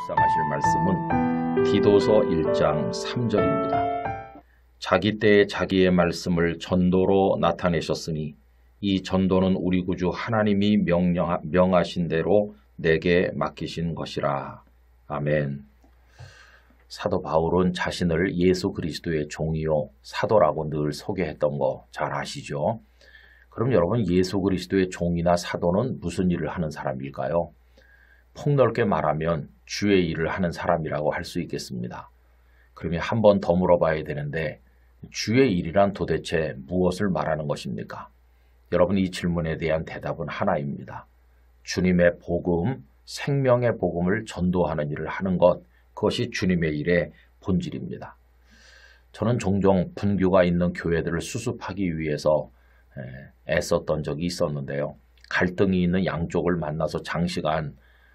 묵상하실 말씀은 디도서 1장 3절입니다. 자기 때에 자기의 말씀을 전도로 나타내셨으니 이 전도는 우리 구주 하나님이 명하신 대로 내게 맡기신 것이라. 아멘. 사도 바울은 자신을 예수 그리스도의 종이요 사도라고 늘 소개했던 거 잘 아시죠? 그럼 여러분, 예수 그리스도의 종이나 사도는 무슨 일을 하는 사람일까요? 폭넓게 말하면 주의 일을 하는 사람이라고 할 수 있겠습니다. 그러면 한 번 더 물어봐야 되는데, 주의 일이란 도대체 무엇을 말하는 것입니까? 여러분, 이 질문에 대한 대답은 하나입니다. 주님의 복음, 생명의 복음을 전도하는 일을 하는 것, 그것이 주님의 일의 본질입니다. 저는 종종 분규가 있는 교회들을 수습하기 위해서 애썼던 적이 있었는데요. 갈등이 있는 양쪽을 만나서 장시간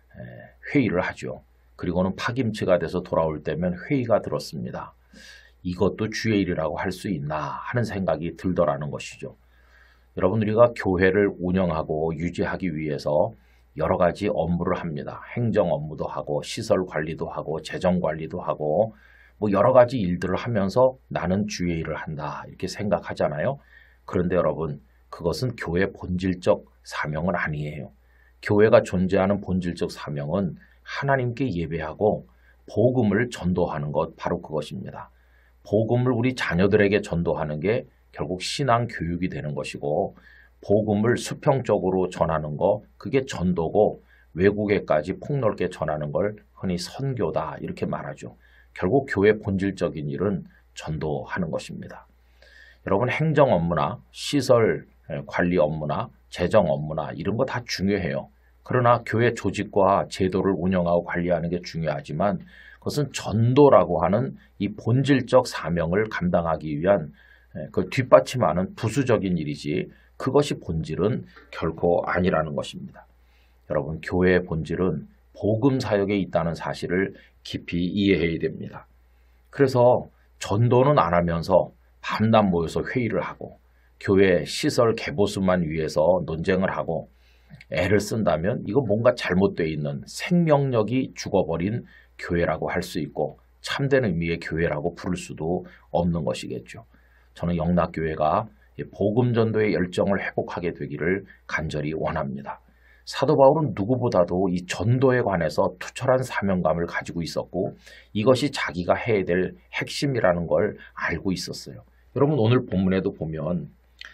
회의를 하죠. 그리고는 파김치가 돼서 돌아올 때면 회의가 들었습니다. 이것도 주의 일이라고 할 수 있나 하는 생각이 들더라는 것이죠. 여러분, 우리가 교회를 운영하고 유지하기 위해서 여러 가지 업무를 합니다. 행정 업무도 하고 시설 관리도 하고 재정 관리도 하고 여러 가지 일들을 하면서 나는 주의 일을 한다 이렇게 생각하잖아요. 그런데 여러분, 그것은 교회의 본질적 사명은 아니에요. 교회가 존재하는 본질적 사명은 하나님께 예배하고 복음을 전도하는 것, 바로 그것입니다. 복음을 우리 자녀들에게 전도하는 게 결국 신앙 교육이 되는 것이고, 복음을 수평적으로 전하는 거, 그게 전도고, 외국에까지 폭넓게 전하는 걸 흔히 선교다 이렇게 말하죠. 결국 교회 본질적인 일은 전도하는 것입니다. 여러분, 행정 업무나 시설 관리 업무나 재정 업무나 이런 거 다 중요해요. 그러나 교회 조직과 제도를 운영하고 관리하는 게 중요하지만, 그것은 전도라고 하는 이 본질적 사명을 감당하기 위한 그 뒷받침하는 부수적인 일이지, 그것이 본질은 결코 아니라는 것입니다. 여러분, 교회의 본질은 복음 사역에 있다는 사실을 깊이 이해해야 됩니다. 그래서 전도는 안 하면서 밤낮 모여서 회의를 하고 교회 시설 개보수만 위해서 논쟁을 하고 애를 쓴다면 이거 뭔가 잘못되어 있는, 생명력이 죽어버린 교회라고 할 수 있고 참된 의미의 교회라고 부를 수도 없는 것이겠죠. 저는 영락교회가 복음 전도의 열정을 회복하게 되기를 간절히 원합니다. 사도 바울은 누구보다도 이 전도에 관해서 투철한 사명감을 가지고 있었고, 이것이 자기가 해야 될 핵심이라는 걸 알고 있었어요. 여러분, 오늘 본문에도 보면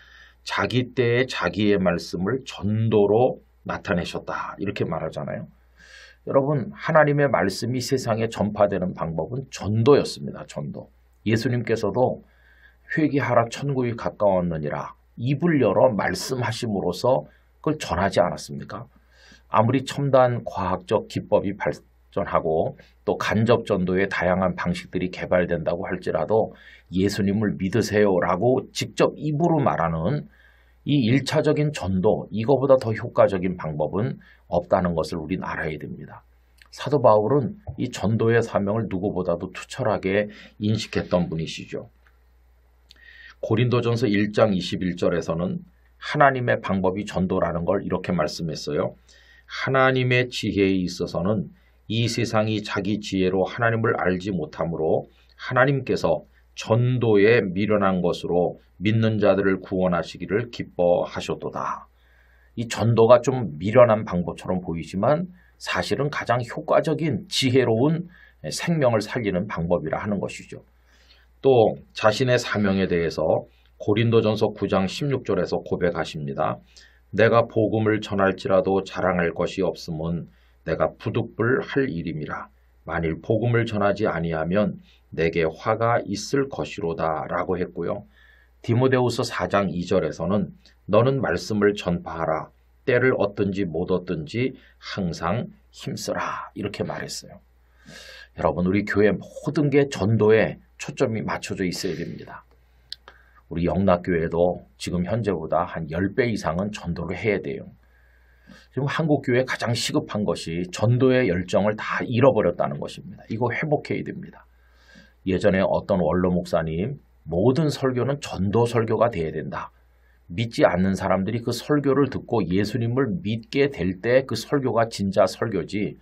자기 때에 자기의 말씀을 전도로 나타내셨다 이렇게 말하잖아요. 여러분, 하나님의 말씀이 세상에 전파되는 방법은 전도였습니다. 전도. 예수님께서도 회개하라 천국이 가까웠느니라 입을 열어 말씀하심으로써 그걸 전하지 않았습니까? 아무리 첨단 과학적 기법이 발전하고 또 간접 전도의 다양한 방식들이 개발된다고 할지라도 예수님을 믿으세요라고 직접 입으로 말하는 이 1차적인 전도, 이거보다 더 효과적인 방법은 없다는 것을 우린 알아야 됩니다. 사도 바울은 이 전도의 사명을 누구보다도 투철하게 인식했던 분이시죠. 고린도전서 1장 21절에서는 하나님의 방법이 전도라는 걸 이렇게 말씀했어요. 하나님의 지혜에 있어서는 이 세상이 자기 지혜로 하나님을 알지 못하므로 하나님께서 전도에 미련한 것으로 믿는 자들을 구원하시기를 기뻐하셨도다. 이 전도가 좀 미련한 방법처럼 보이지만 사실은 가장 효과적인 지혜로운 생명을 살리는 방법이라 하는 것이죠. 또 자신의 사명에 대해서 고린도전서 9장 16절에서 고백하십니다. 내가 복음을 전할지라도 자랑할 것이 없음은 내가 부득불할 일임이라. 만일 복음을 전하지 아니하면 내게 화가 있을 것이로다 라고 했고요. 디모데후서 4장 2절에서는 너는 말씀을 전파하라. 때를 얻든지 못 얻든지 항상 힘쓰라 이렇게 말했어요. 여러분, 우리 교회 모든 게 전도에 초점이 맞춰져 있어야 됩니다. 우리 영락교회도 지금 현재보다 한 10배 이상은 전도를 해야 돼요. 지금 한국교회 가장 시급한 것이 전도의 열정을 다 잃어버렸다는 것입니다. 이거 회복해야 됩니다. 예전에 어떤 원로 목사님, 모든 설교는 전도 설교가 돼야 된다. 믿지 않는 사람들이 그 설교를 듣고 예수님을 믿게 될 때 그 설교가 진짜 설교지,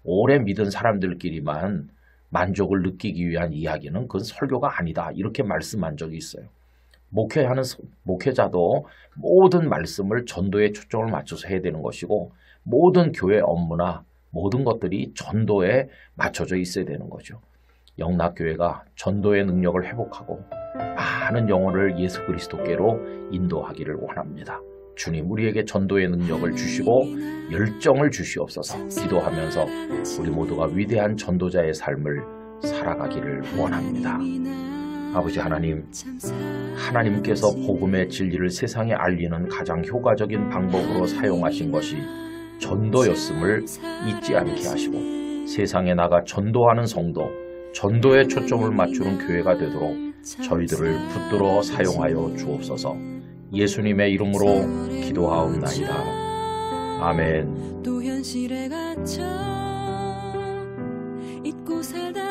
오래 믿은 사람들끼리만 만족을 느끼기 위한 이야기는 그건 설교가 아니다. 이렇게 말씀한 적이 있어요. 목회하는 목회자도 모든 말씀을 전도에 초점을 맞춰서 해야 되는 것이고 모든 교회 업무나 모든 것들이 전도에 맞춰져 있어야 되는 거죠. 영락교회가 전도의 능력을 회복하고 많은 영혼을 예수 그리스도께로 인도하기를 원합니다. 주님 우리에게 전도의 능력을 주시고 열정을 주시옵소서. 기도하면서 우리 모두가 위대한 전도자의 삶을 살아가기를 원합니다. 아버지 하나님, 하나님께서 복음의 진리를 세상에 알리는 가장 효과적인 방법으로 사용하신 것이 전도였음을 잊지 않게 하시고 세상에 나가 전도하는 성도, 전도에 초점을 맞추는 교회가 되도록 저희들을 붙들어 사용하여 주옵소서. 예수님의 이름으로 기도하옵나이다. 아멘. 또 현실에 갇혀 잊고 살다